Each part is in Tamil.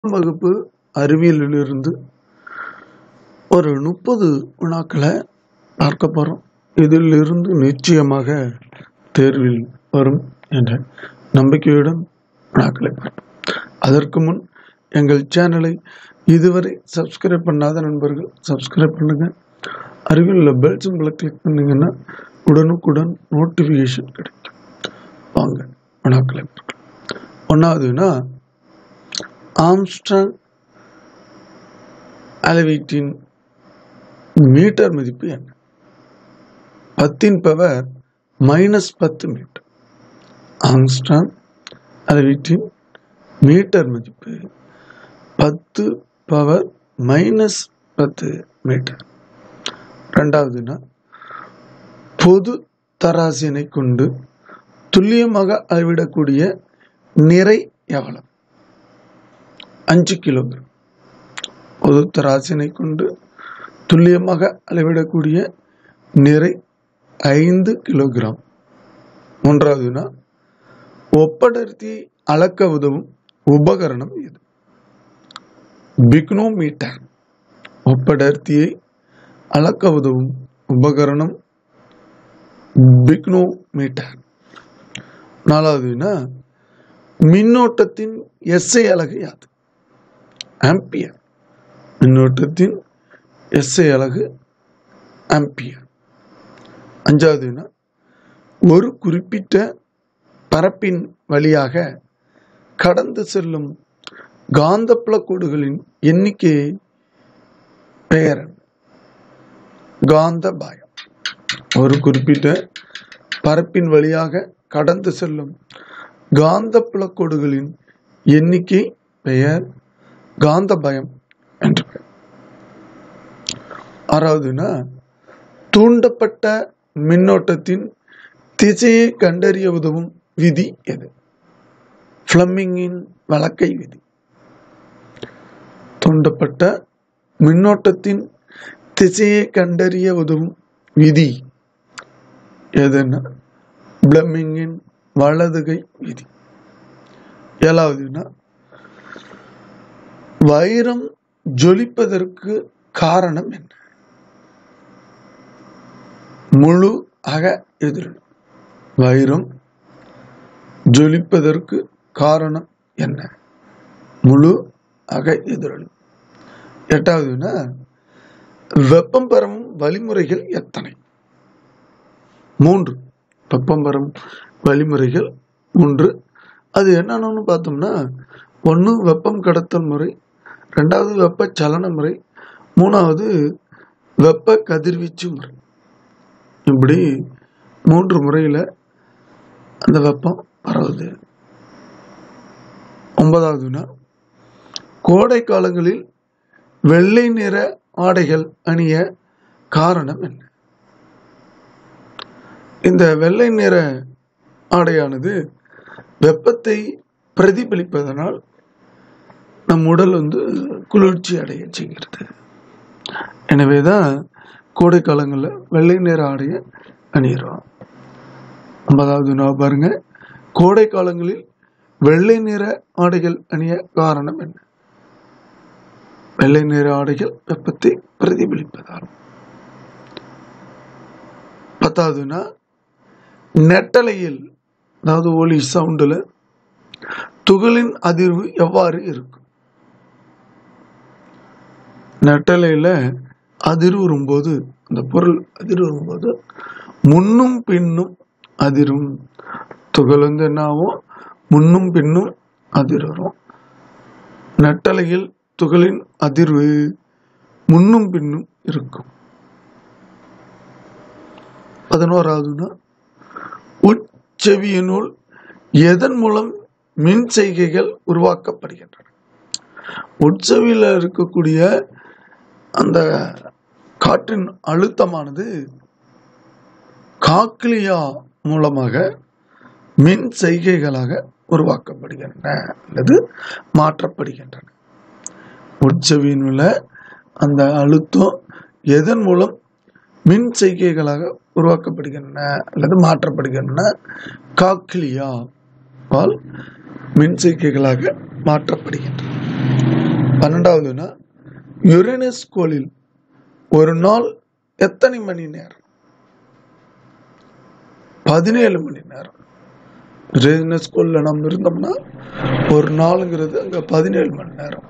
வகுப்பு அறிவியலிலிருந்து ஒரு 30 வினாக்களை பார்க்க போகிறோம். இதிலிருந்து நிச்சயமாக தேர்வில் வரும் என்ற நம்பிக்கையுடன் வினாக்களை பார்ப்போம். அதற்கு முன் எங்கள் சேனலை இதுவரை சப்ஸ்கிரைப் பண்ணாத நண்பர்கள் சப்ஸ்கிரைப் பண்ணுங்க. அறிவியலில் பெல் சிம்பிளை கிளிக் பண்ணிங்கன்னா உடனுக்குடன் நோட்டிஃபிகேஷன் கிடைக்கும். வாங்க வினாக்களை பார்க்கலாம். ஒன்றாவதுன்னா, ஆம்ஸ்ட்ராங் அளவீட்டின் மீட்டர் மதிப்பு என்ன? 10⁻⁻10 மீட்டர். ஆம்ஸ்ட்ராங் அளவீட்டின் மீட்டர் மதிப்பு 10⁻⁻10 மீட்டர். ரெண்டாவதுன்னா, பொது தராசினை கொண்டு துல்லியமாக அளவிடக்கூடிய நிறை எவ்வளவு? 5 கிலோகிராம். பொது தராசினை கொண்டு துல்லியமாக அளவிடக்கூடிய நிறை 5 கிலோகிராம். மூன்றாவதுனா, ஒப்படர்த்தியை அளக்க உதவும் உபகரணம் எது? பிக்னோமீட்டர். ஒப்படர்த்தியை அளக்க உதவும் உபகரணம் பிக்னோமீட்டர். நாலாவதுனா, மின்னோட்டத்தின் எஸ்ஐ அலகு யாது? ஆம்பியர். மின்னோட்டத்தின் எஸ்ஐ அலகு ஆம்பியர். அஞ்சாவதுனா, ஒரு குறிப்பிட்ட பரப்பின் வழியாக கடந்து செல்லும் காந்தப்புல கோடுகளின் எண்ணிக்கையை பெயர் காந்தபாயம். ஒரு குறிப்பிட்ட பரப்பின் வழியாக கடந்து செல்லும் காந்தப்புல கோடுகளின் எண்ணிக்கை பெயர் காந்தபயம் என்று பெயர். ஆறாவதுனா, தூண்டப்பட்ட மின்னோட்டத்தின் திசையை கண்டறிய உதவும் விதி எது? ஃப்ளெமிங்கின் வலக்கை விதி. தூண்டப்பட்ட மின்னோட்டத்தின் திசையை கண்டறிய உதவும் விதி எதுன்னா ஃப்ளெமிங்கின் வலதுகை விதி. ஏழாவதுனா, வைரம் ஜொலிப்பதற்கு காரணம் என்ன? முழு அக எதிரொலி. வைரம் ஜொலிப்பதற்கு காரணம் என்ன? முழு அக எதிரொலி. எட்டாவதுனா, வெப்பம் பெறும் வழிமுறைகள் எத்தனை? 3. வெப்பம் பெறும் வழிமுறைகள் 3. அது என்னன்னு பார்த்தோம்னா, 1 வெப்பம் கடத்தல் முறை, 2வது வெப்ப சலன முறை, 3வது வெப்ப கதிர்வீச்சு முறை. இப்படி 3 முறையில் அந்த வெப்பம் பரவுது. 9வதுனா, கோடை காலங்களில் வெள்ளை நிற ஆடைகள் அணிய காரணம் என்ன? இந்த வெள்ளை நிற ஆடையானது வெப்பத்தை பிரதிபலிப்பதனால் நம் உடல் குளிர்ச்சி அடைய செய்கிறது. எனவேதான் கோடை காலங்களில் வெள்ளை நிற ஆடையை அணிகிறோம். 9வது பாருங்க, கோடை காலங்களில் வெள்ளை நிற ஆடைகள் அணிய காரணம் என்ன? வெள்ளை நிற ஆடைகள் வெப்பத்தை பிரதிபலிப்பதால். 10வதுனா, நெட்டலையில் அதாவது ஒலி சவுண்டில் துகளின் அதிர்வு எவ்வாறு இருக்கும்? நெட்டலையில் அதிர்வு வரும்போது, அந்த பொருள் அதிர்வு வரும்போது முன்னும் பின்னும் அதிரும். துகள் என்ன ஆகும்? முன்னும் பின்னும் அதிரும். நெட்டலையில் துகளின் அதிர்வு முன்னும் பின்னும் இருக்கும். 11வதுனா, உட்செவியினுள் எதன் மூலம் மின் செய்கைகள் உருவாக்கப்படுகின்றன? உட்செவியில் இருக்கக்கூடிய அந்த காற்றின் அழுத்தமானது காக்லியா மூலமாக மின் செய்கைகளாக உருவாக்கப்படுகின்றன அல்லது மாற்றப்படுகின்றன. உட்செவியின் உள்ள அந்த அழுத்தம் எதன் மூலம் மின் செய்கைகளாக உருவாக்கப்படுகின்றன அல்லது மாற்றப்படுகின்றன? காக்லியா மின் செய்கைகளாக மாற்றப்படுகின்றன. 12வதுன்னா யுரேனஸ் கோளில் ஒரு நாள் எத்தனை மணி நேரம்? 17 மணி நேரம். யுரேனஸ் கோள்ல நம்ம இருந்தோம்னா ஒரு நாளுங்கிறது அங்க 17 மணி நேரம்.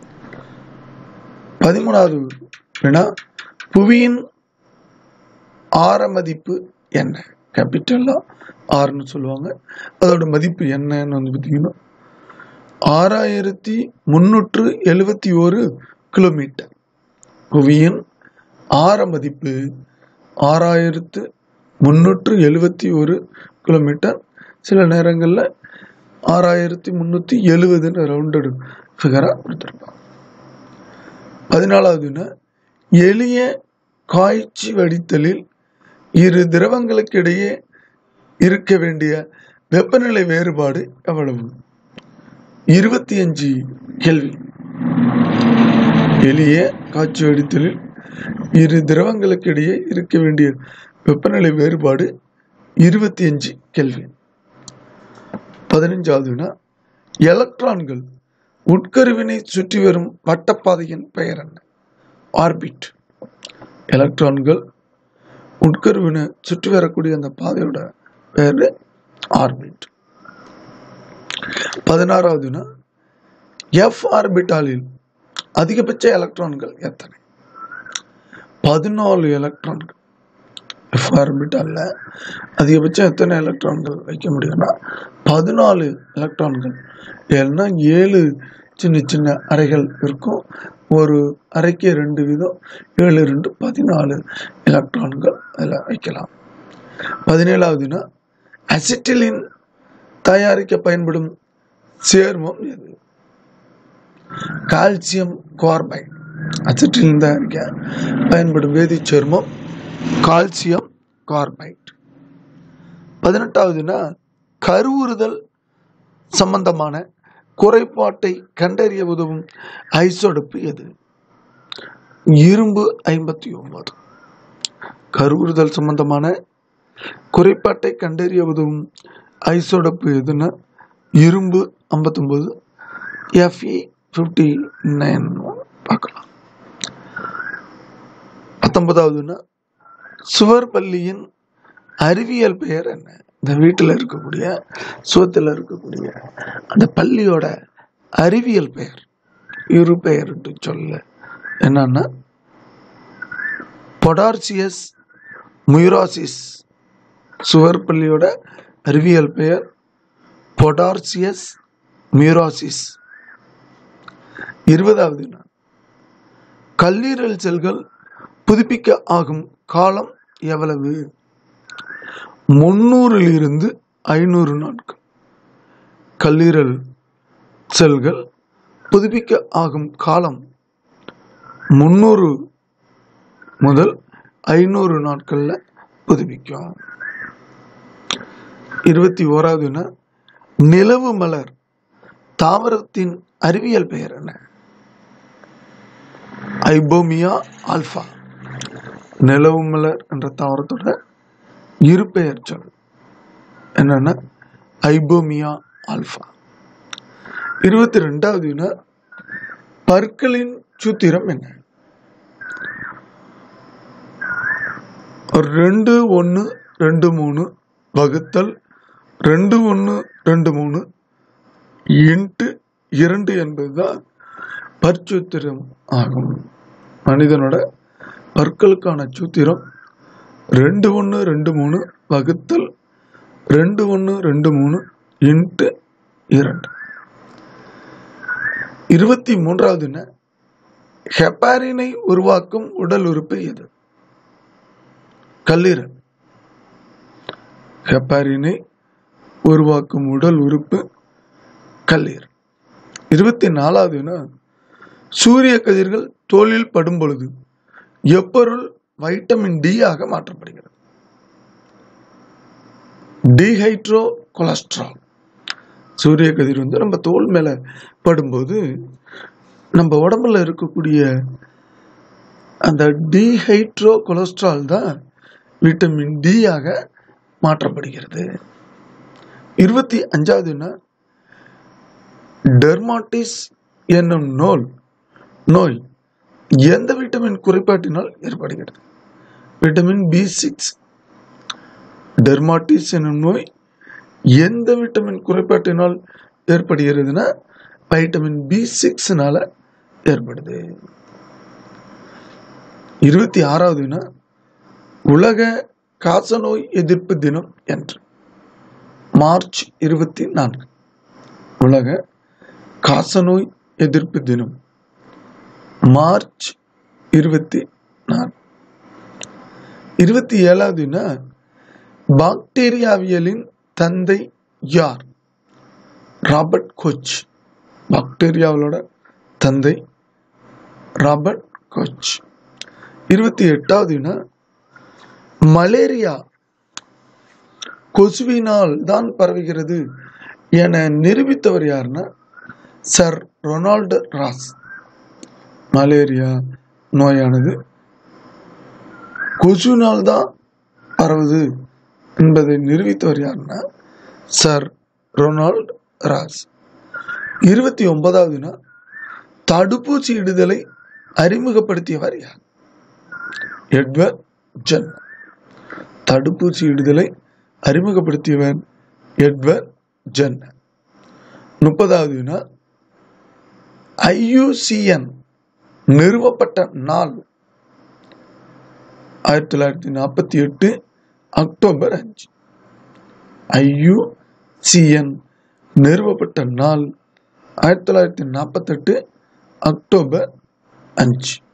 13வது வினா, புவியின் ஆர மதிப்பு என்ன? கேபிட்டலா ஆர்னு சொல்லுவாங்க. அதோட மதிப்பு என்னன்னு வந்து பார்த்தீங்கன்னா 6371 கிலோமீட்டர். புவியின் ஆர மதிப்பு 6371 கிலோமீட்டர். சில நேரங்களில் 6370 ரவுண்டட் ஃபிகரா கொடுத்துருப்பாங்க. 14வதுன்னா எளிய காய்ச்சி வடித்தலில் இரு திரவங்களுக்கு இடையே இருக்க வேண்டிய வெப்பநிலை வேறுபாடு எவ்வளவு? 25 கெல்வின். எளிய காய்ச்சி வடித்தலில் இரு திரவங்களுக்கு இடையே இருக்க வேண்டிய வெப்பநிலை வேறுபாடு 25 கெல்வின். 15வதுன்னா எலக்ட்ரான்கள் உட்கருவினை சுற்றி வரும் வட்டப்பாதையின் பெயர் என்ன? ஆர்பிட். எலக்ட்ரான்கள் உட்கருவினை சுற்றி வரக்கூடிய அந்த பாதையோட பேரு ஆர்பிட். 16வதுன்னா எஃப் ஆர்பிட்டாலில் அதிகபட்ச எலக்ட்ரான்கள் எத்தனை? 14 எலக்ட்ரான்கள். எஃப் ஆர்பிட்டால்ல அதிகபட்சம் எத்தனை எலக்ட்ரான்கள் வைக்க முடியும்னா 14 எலக்ட்ரான்கள். ஏன்னா 7 சின்ன சின்ன அறைகள் இருக்கும். ஒரு அறைக்கு 2 வீதம், 7 2 14 எலக்ட்ரான்கள் அதில் வைக்கலாம். 17வதுன்னா அசிட்டிலின் தயாரிக்க பயன்படும் சேர்மம் எது? Calcium carbide. அசிட்டிலின் தயாரிக்க பயன்படும் வேதி சேர்மம் கால்சியம் கார்பைடு. 18வதுன்னா கருவுறுதல் சம்பந்தமான குறைபாட்டை கண்டறிய உதவும் ஐசோடோப்பு எது? இரும்பு 59. கருவுறுதல் சம்பந்தமான குறைபாட்டை கண்டறிய உதவும் ஐசோடோப்பு எதுன்னா இரும்பு 59, Fe59 பார்க்கலாம். 19வதுன்னா சுவர் பள்ளியின் அறிவியல் பெயர் என்ன? இந்த வீட்டில் இருக்கக்கூடிய சுவத்தில் இருக்கக்கூடிய அந்த பள்ளியோட அறிவியல் பெயர், இரு பெயர் சொல்ல என்னன்னா பொடார்சியஸ் முயராசிஸ். சுவர் பள்ளியோட அறிவியல் பெயர் பொடார்சியஸ் முயராசிஸ். 20வதுன்னா கல்லீரல் செல்கள் புதுப்பிக்க ஆகும் காலம் எவ்வளவு? 300 to 500 நாட்கள். கல்லீரல் செல்கள் புதுப்பிக்க ஆகும் காலம் 300 முதல் 500 நாட்கள்ல புதுப்பிக்கும். 21வதுன்னா நிலவு மலர் தாவரத்தின் அறிவியல் பெயர் என்ன? Ipomoea alba. நிலவு மலர் என்ற தாவரத்தோட இரு பெயர் சொல் என்னன்னா ஐபோமியா ஆல்பா. 22வதுன்னா பற்களின் சூத்திரம் என்ன? 2123 வகுத்தல் 2123 இன்ட்டு 2 என்பதுதான் பற்சூத்திரம் ஆகும். மனிதனோட பற்களுக்கான சூத்திரம் 2123 வகுத்தல் 2123 இன்ட்டு 2. 23வதுன்னா ஹெப்பாரினை உருவாக்கும் உடல் உறுப்பு எது? கல்லீரல். ஹெப்பாரினை உருவாக்கும் உடல் உறுப்பு கல்லீரல். 24வதுன்னா சூரிய கதிர்கள் தோலில் படும் பொழுது எப்பொருள் வைட்டமின் டி ஆக மாற்றப்படுகிறது? Dehydrocholesterol. சூரிய கதிர் நம்ம தோல் மேல படும்போது நம்ம உடம்புல இருக்கக்கூடிய அந்த டிஹைட்ரோ கொலஸ்ட்ரால் தான் விட்டமின் டி ஆக மாற்றப்படுகிறது. 25வதுன்னா டெர்மாட்டிஸ் என்னும் நோய் எந்த விட்டமின் குறைபாட்டினால் ஏற்படுகிறது? Vitamin B6. டெர்மாட்டிஸ் என்னும் நோய் எந்த விட்டமின் குறைபாட்டினால் ஏற்படுகிறதுனா வைட்டமின் B6னால ஏற்படுது. 26வது வினா, உலக காசநோய் எதிர்ப்பு தினம் என்று. மார்ச் 24. உலக காசநோய் எதிர்ப்பு தினம் மார்ச் 24. 27வது வினா, பாக்டீரியாவியலின் தந்தை யார்? Robert Koch. பாக்டீரியாவோட தந்தை ராபர்ட் கோச். 28வது வினா, மலேரியா கொசுவினால் தான் பரவுகிறது என நிரூபித்தவர் யாருன்னா சர் ரொனால்டு ராஸ். மலேரியா நோயானது கொசுவினால் தான் பரவுது என்பதை நிரூபித்தவர் யாருன்னா சர் ரொனால்டு ராஸ். 29வது வினா, தடுப்பூசி இடுதலை அறிமுகப்படுத்தியவர் யார்? Edward Jenner. தடுப்பூசி இடுதலை அறிமுகப்படுத்தியவர் எட்வர்ட் ஜென்னர். 30வது வினா, IUCN நிறுவப்பட்ட நாள் 1948 அக்டோபர் 5. IUCN நிறுவப்பட்ட நாள் 1948 அக்டோபர் 5.